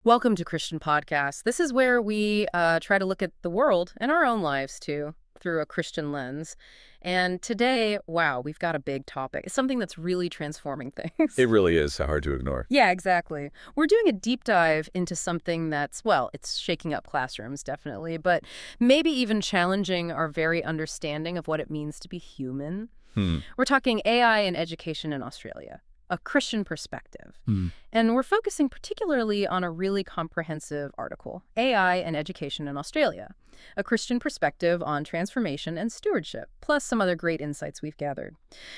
Welcome to Christian Podcast. This is where we try to look at the world and our own lives too through a Christian lens. And today, wow, we've got a big topic. It's something that's really transforming things. It really is hard to ignore. Yeah, exactly. We're doing a deep dive into something that's, well, it's shaking up classrooms, definitely, but maybe even challenging our very understanding of what it means to be human. We're talking AI in education in Australia, a Christian perspective. And we're focusing particularly on a really comprehensive article, AI and Education in Australia, a Christian perspective on transformation and stewardship, plus some other great insights we've gathered.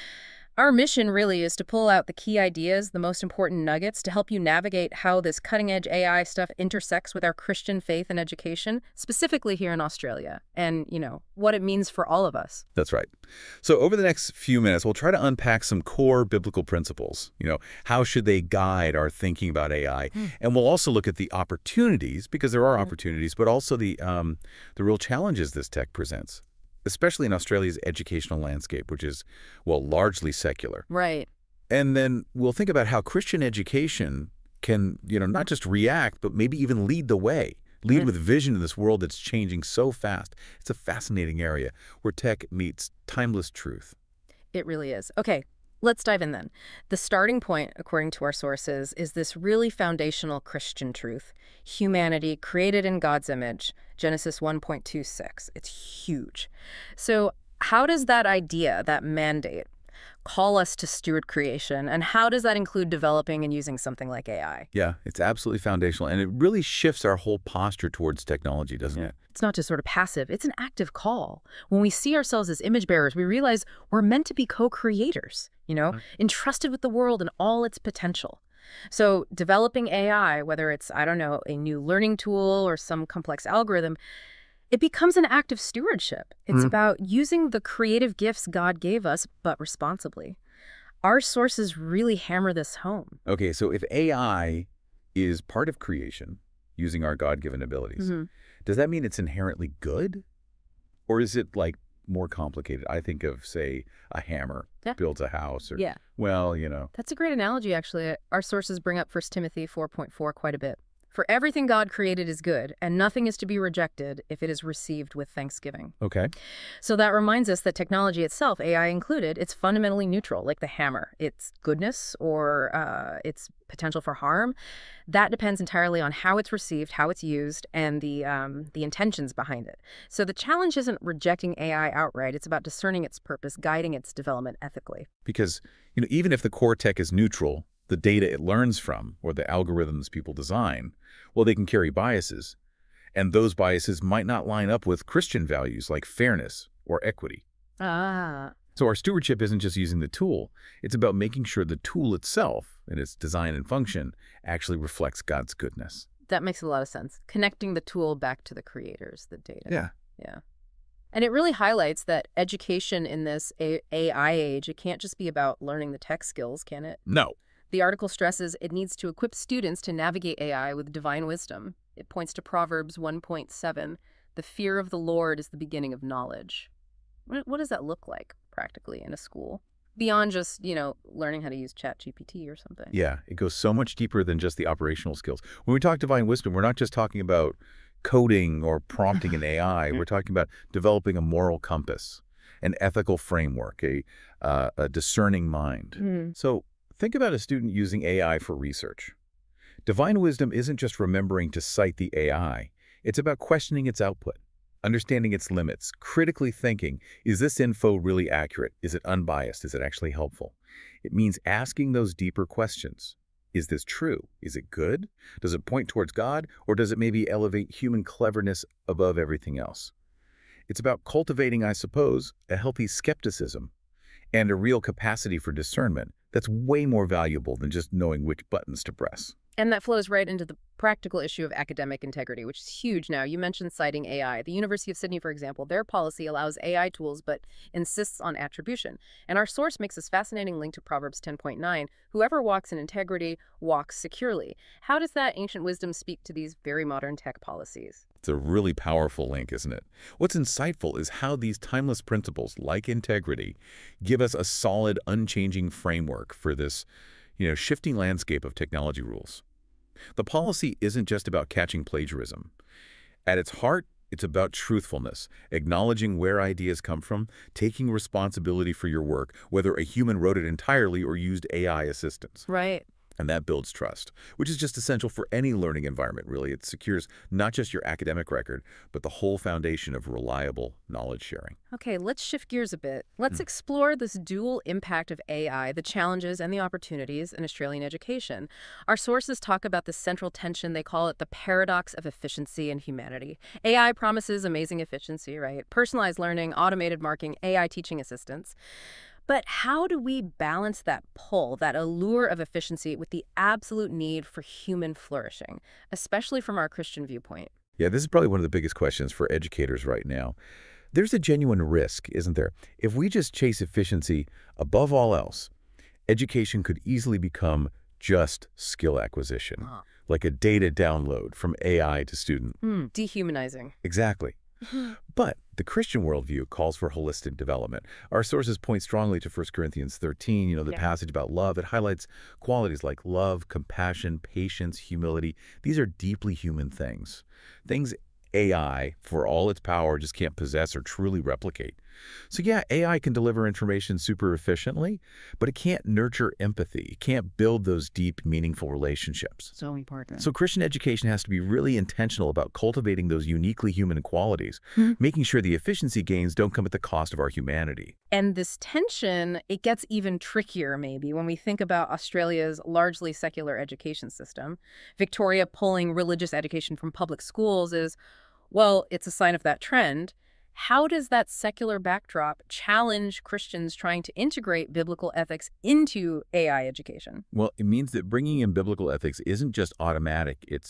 Our mission really is to pull out the key ideas, the most important nuggets, to help you navigate how this cutting-edge AI stuff intersects with our Christian faith and education, specifically here in Australia, and, what it means for all of us. That's right. So over the next few minutes, we'll try to unpack some core biblical principles. How should they guide our thinking about AI? And we'll also look at the opportunities, because there are opportunities, but also the real challenges this tech presents, especially in Australia's educational landscape, which is, well, largely secular. Right. And then we'll think about how Christian education can, not just react, but maybe even lead the way, lead with vision in this world that's changing so fast. It's a fascinating area where tech meets timeless truth. It really is. Okay, let's dive in then. The starting point, according to our sources, is this really foundational Christian truth. Humanity created in God's image, Genesis 1.26. It's huge. So how does that idea, that mandate, call us to steward creation, and how does that include developing and using something like AI? Yeah, it's absolutely foundational, and it really shifts our whole posture towards technology, doesn't it? It's not just sort of passive, it's an active call. When we see ourselves as image bearers, we realize we're meant to be co-creators, entrusted with the world and all its potential. So developing AI, whether it's, a new learning tool or some complex algorithm, it becomes an act of stewardship. It's about using the creative gifts God gave us, but responsibly. Our sources really hammer this home. Okay, so if AI is part of creation, using our God-given abilities, does that mean it's inherently good? Or is it, more complicated? I think of, say, a hammer builds a house, or, That's a great analogy, actually. Our sources bring up 1 Timothy 4.4 quite a bit. For everything God created is good, and nothing is to be rejected if it is received with thanksgiving. Okay. So that reminds us that technology itself, AI included, it's fundamentally neutral, like the hammer. Its goodness or its potential for harm, that depends entirely on how it's received, how it's used, and the intentions behind it. So the challenge isn't rejecting AI outright. It's about discerning its purpose, guiding its development ethically. Because, even if the core tech is neutral, the data it learns from, or the algorithms people design, well, they can carry biases. And those biases might not line up with Christian values like fairness or equity. So our stewardship isn't just using the tool. It's about making sure the tool itself, and its design and function, actually reflects God's goodness. That makes a lot of sense. Connecting the tool back to the creators, the data. Yeah. And it really highlights that education in this AI age, it can't just be about learning the tech skills, can it? No. The article stresses it needs to equip students to navigate AI with divine wisdom. It points to Proverbs 1.7, the fear of the Lord is the beginning of knowledge. What does that look like practically in a school? Beyond just, learning how to use ChatGPT or something. Yeah, it goes so much deeper than just the operational skills. When we talk divine wisdom, we're not just talking about coding or prompting an AI. We're talking about developing a moral compass, an ethical framework, a discerning mind. So think about a student using AI for research. Divine wisdom isn't just remembering to cite the AI. It's about questioning its output, understanding its limits, critically thinking, is this info really accurate? Is it unbiased? Is it actually helpful? It means asking those deeper questions. Is this true? Is it good? Does it point towards God? Or does it maybe elevate human cleverness above everything else? It's about cultivating, I suppose, a healthy skepticism and a real capacity for discernment that's way more valuable than just knowing which buttons to press. And that flows right into the practical issue of academic integrity, which is huge now. You mentioned citing AI. The University of Sydney, for example, their policy allows AI tools but insists on attribution. And our source makes this fascinating link to Proverbs 10.9, whoever walks in integrity walks securely. How does that ancient wisdom speak to these very modern tech policies? It's a really powerful link, isn't it? What's insightful is how these timeless principles, like integrity, give us a solid, unchanging framework for this, shifting landscape of technology rules. The policy isn't just about catching plagiarism. At its heart, it's about truthfulness, acknowledging where ideas come from, taking responsibility for your work, whether a human wrote it entirely or used AI assistance. Right. And that builds trust, which is just essential for any learning environment, really. It secures not just your academic record, but the whole foundation of reliable knowledge sharing. Okay, let's shift gears a bit. Let's explore this dual impact of AI, the challenges and the opportunities in Australian education. Our sources talk about the central tension. They call it the paradox of efficiency and humanity. AI promises amazing efficiency, right? Personalized learning, automated marking, AI teaching assistants. But how do we balance that pull, that allure of efficiency with the absolute need for human flourishing, especially from our Christian viewpoint? Yeah, this is probably one of the biggest questions for educators right now. There's a genuine risk, isn't there? If we just chase efficiency above all else, education could easily become just skill acquisition, like a data download from AI to student. Dehumanizing. Exactly. But the Christian worldview calls for holistic development. Our sources point strongly to 1 Corinthians 13, the passage about love. It highlights qualities like love, compassion, patience, humility. These are deeply human things. Things AI, for all its power, just can't possess or truly replicate. So yeah, AI can deliver information super efficiently, but it can't nurture empathy. It can't build those deep, meaningful relationships. So important. So Christian education has to be really intentional about cultivating those uniquely human qualities, making sure the efficiency gains don't come at the cost of our humanity. And this tension, it gets even trickier maybe when we think about Australia's largely secular education system. Victoria pulling religious education from public schools is, well, it's a sign of that trend. How does that secular backdrop challenge Christians trying to integrate biblical ethics into AI education? Well, it means that bringing in biblical ethics isn't just automatic. It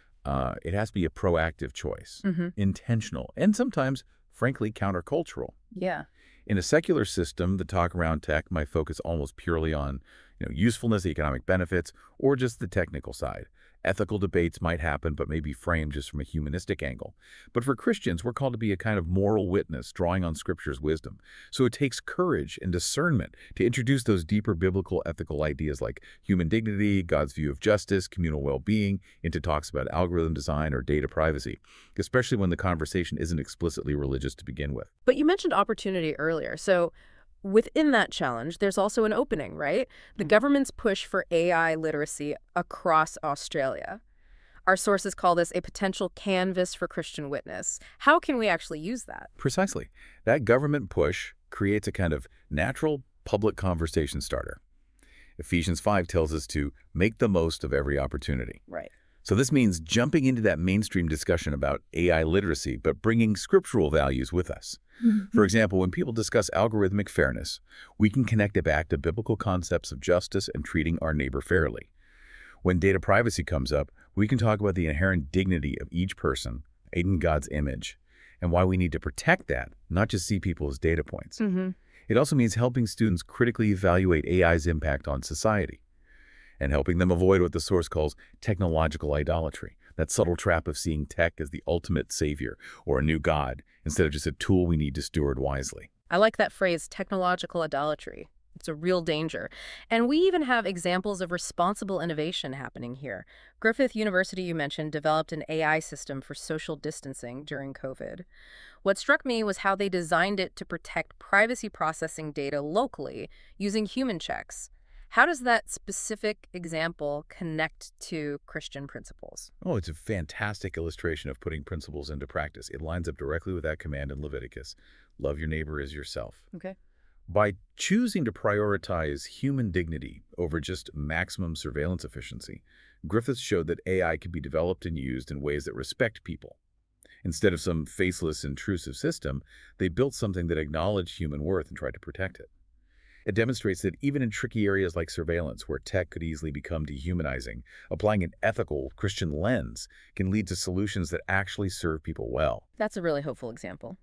has to be a proactive choice, intentional, and sometimes, frankly, countercultural. Yeah. In a secular system, the talk around tech might focus almost purely on usefulness, economic benefits, or just the technical side. Ethical debates might happen, but may be framed just from a humanistic angle. But for Christians, we're called to be a kind of moral witness, drawing on Scripture's wisdom. So it takes courage and discernment to introduce those deeper biblical ethical ideas like human dignity, God's view of justice, communal well-being, into talks about algorithm design or data privacy, especially when the conversation isn't explicitly religious to begin with. But you mentioned opportunity earlier. So within that challenge, there's also an opening, right? The government's push for AI literacy across Australia. Our sources call this a potential canvas for Christian witness. How can we actually use that? Precisely. That government push creates a kind of natural public conversation starter. Ephesians 5 tells us to make the most of every opportunity. Right. So this means jumping into that mainstream discussion about AI literacy, but bringing scriptural values with us. For example, when people discuss algorithmic fairness, we can connect it back to biblical concepts of justice and treating our neighbor fairly. When data privacy comes up, we can talk about the inherent dignity of each person made in God's image and why we need to protect that, not just see people as data points. It also means helping students critically evaluate AI's impact on society and helping them avoid what the source calls technological idolatry, that subtle trap of seeing tech as the ultimate savior or a new god instead of just a tool we need to steward wisely. I like that phrase, technological idolatry. It's a real danger. And we even have examples of responsible innovation happening here. Griffith University, you mentioned, developed an AI system for social distancing during COVID. What struck me was how they designed it to protect privacy processing data locally using human checks. How does that specific example connect to Christian principles? Oh, it's a fantastic illustration of putting principles into practice. It lines up directly with that command in Leviticus, love your neighbor as yourself. Okay. By choosing to prioritize human dignity over just maximum surveillance efficiency, Griffiths showed that AI can be developed and used in ways that respect people. Instead of some faceless, intrusive system, they built something that acknowledged human worth and tried to protect it. It demonstrates that even in tricky areas like surveillance, where tech could easily become dehumanizing, applying an ethical Christian lens can lead to solutions that actually serve people well. That's a really hopeful example.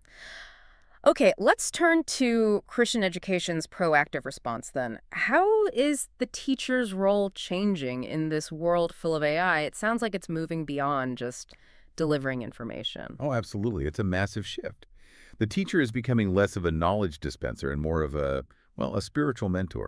Okay, let's turn to Christian education's proactive response then. How is the teacher's role changing in this world full of AI? It sounds like it's moving beyond just delivering information. Oh, absolutely. It's a massive shift. The teacher is becoming less of a knowledge dispenser and more of a spiritual mentor.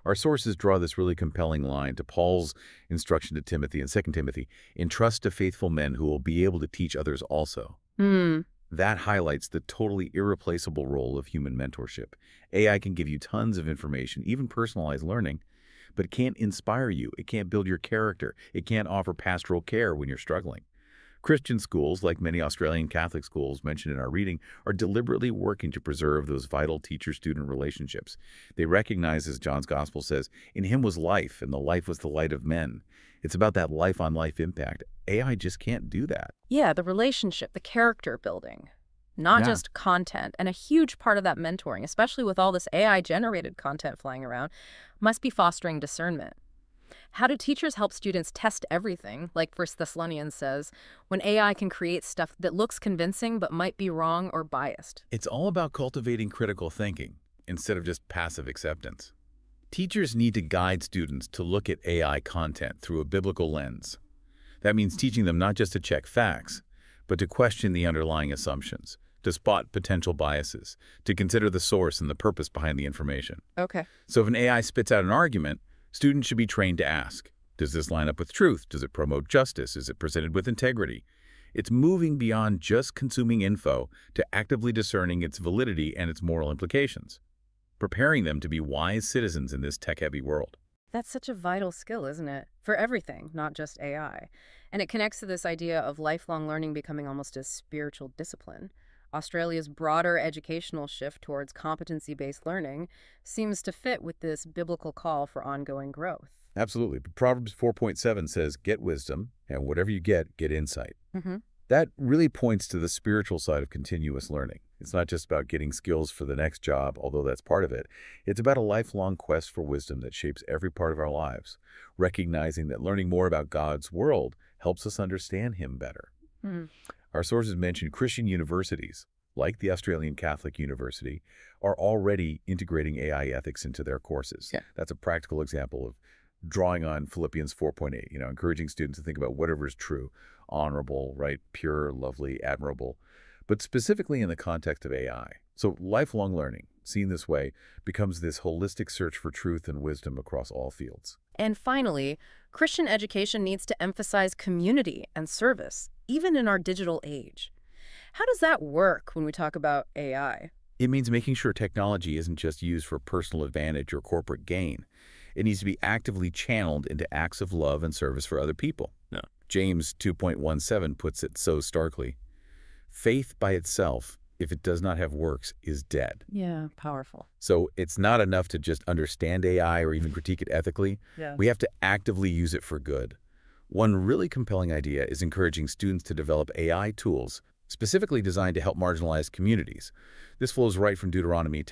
Our sources draw this really compelling line to Paul's instruction to Timothy in 2 Timothy, entrust to faithful men who will be able to teach others also. Hmm. That highlights the totally irreplaceable role of human mentorship. AI can give you tons of information, even personalized learning, but it can't inspire you. It can't build your character. It can't offer pastoral care when you're struggling. Christian schools, like many Australian Catholic schools mentioned in our reading, are deliberately working to preserve those vital teacher-student relationships. They recognize, as John's Gospel says, in him was life, and the life was the light of men. It's about that life-on-life impact. AI just can't do that. Yeah, the relationship, the character building, not Yeah. just content. And a huge part of that mentoring, especially with all this AI-generated content flying around, must be fostering discernment. How do teachers help students test everything, like First Thessalonians says, when AI can create stuff that looks convincing but might be wrong or biased? It's all about cultivating critical thinking instead of just passive acceptance. Teachers need to guide students to look at AI content through a biblical lens. That means teaching them not just to check facts, but to question the underlying assumptions, to spot potential biases, to consider the source and the purpose behind the information. Okay. So if an AI spits out an argument, students should be trained to ask, does this line up with truth? Does it promote justice? Is it presented with integrity? It's moving beyond just consuming info to actively discerning its validity and its moral implications, preparing them to be wise citizens in this tech-heavy world. That's such a vital skill, isn't it? For everything, not just AI. And it connects to this idea of lifelong learning becoming almost a spiritual discipline. Australia's broader educational shift towards competency-based learning seems to fit with this biblical call for ongoing growth. Absolutely. Proverbs 4.7 says, get wisdom, and whatever you get insight. Mm-hmm. That really points to the spiritual side of continuous learning. It's not just about getting skills for the next job, although that's part of it. It's about a lifelong quest for wisdom that shapes every part of our lives, recognizing that learning more about God's world helps us understand Him better. Mm-hmm. Our sources mention Christian universities, like the Australian Catholic University, are already integrating AI ethics into their courses. Yeah. That's a practical example of drawing on Philippians 4.8, encouraging students to think about whatever is true, honorable, right, pure, lovely, admirable, but specifically in the context of AI. So lifelong learning, seen this way, becomes this holistic search for truth and wisdom across all fields. And finally, Christian education needs to emphasize community and service, even in our digital age. How does that work when we talk about AI? It means making sure technology isn't just used for personal advantage or corporate gain. It needs to be actively channeled into acts of love and service for other people. Yeah. James 2.17 puts it so starkly. Faith by itself, if it does not have works, is dead. Yeah, powerful. So it's not enough to just understand AI or even critique it ethically. Yeah. We have to actively use it for good. One really compelling idea is encouraging students to develop AI tools specifically designed to help marginalized communities. This flows right from Deuteronomy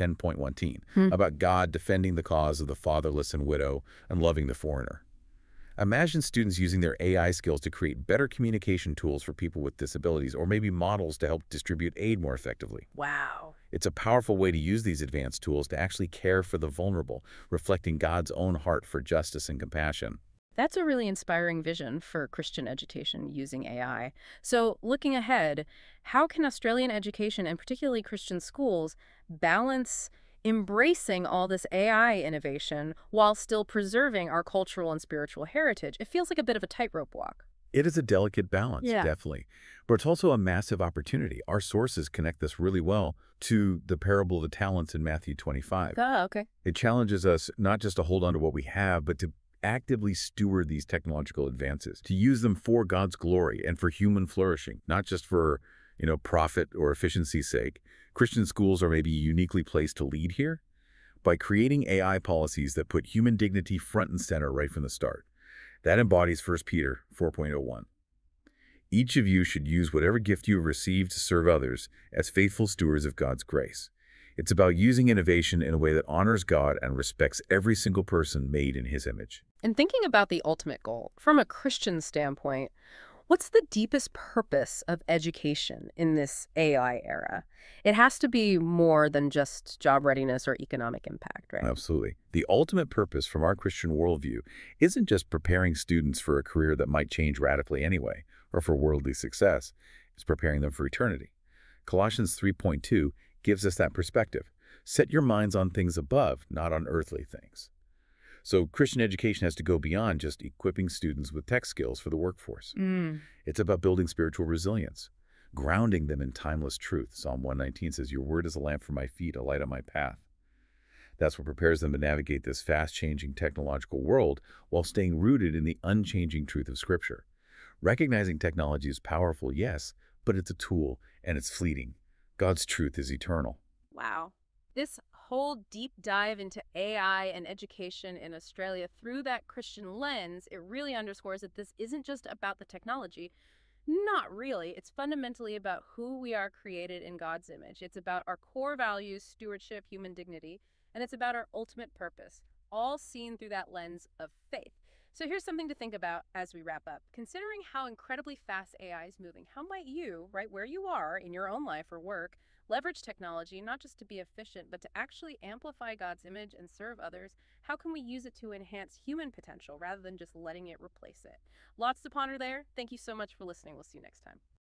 10.1 about God defending the cause of the fatherless and widow and loving the foreigner. Imagine students using their AI skills to create better communication tools for people with disabilities, or maybe models to help distribute aid more effectively. Wow. It's a powerful way to use these advanced tools to actually care for the vulnerable, reflecting God's own heart for justice and compassion. That's a really inspiring vision for Christian education using AI. So, looking ahead, how can Australian education, and particularly Christian schools, balance embracing all this AI innovation while still preserving our cultural and spiritual heritage? It feels like a bit of a tightrope walk. It is a delicate balance, Yeah. definitely. But it's also a massive opportunity. Our sources connect this really well to the parable of the talents in Matthew 25. Ah, okay. It challenges us not just to hold on to what we have, but to actively steward these technological advances, to use them for God's glory and for human flourishing, not just for, profit or efficiency's sake. Christian schools are maybe uniquely placed to lead here by creating AI policies that put human dignity front and center right from the start. That embodies 1 Peter 4.01. Each of you should use whatever gift you have received to serve others as faithful stewards of God's grace. It's about using innovation in a way that honors God and respects every single person made in His image. And thinking about the ultimate goal, from a Christian standpoint, what's the deepest purpose of education in this AI era? It has to be more than just job readiness or economic impact, right? Absolutely. The ultimate purpose from our Christian worldview isn't just preparing students for a career that might change radically anyway, or for worldly success. It's preparing them for eternity. Colossians 3.2 gives us that perspective. Set your minds on things above, not on earthly things. So Christian education has to go beyond just equipping students with tech skills for the workforce. Mm. It's about building spiritual resilience, grounding them in timeless truth. Psalm 119 says, "Your word is a lamp for my feet, a light on my path." That's what prepares them to navigate this fast-changing technological world while staying rooted in the unchanging truth of Scripture. Recognizing technology is powerful, yes, but it's a tool, and it's fleeting. God's truth is eternal. Wow. This whole deep dive into AI and education in Australia through that Christian lens, it really underscores that this isn't just about the technology. Not really. It's fundamentally about who we are created in God's image. It's about our core values, stewardship, human dignity, and it's about our ultimate purpose, all seen through that lens of faith. So here's something to think about as we wrap up. Considering how incredibly fast AI is moving, how might you, right where you are in your own life or work, leverage technology not just to be efficient, but to actually amplify God's image and serve others? How can we use it to enhance human potential rather than just letting it replace it? Lots to ponder there. Thank you so much for listening. We'll see you next time.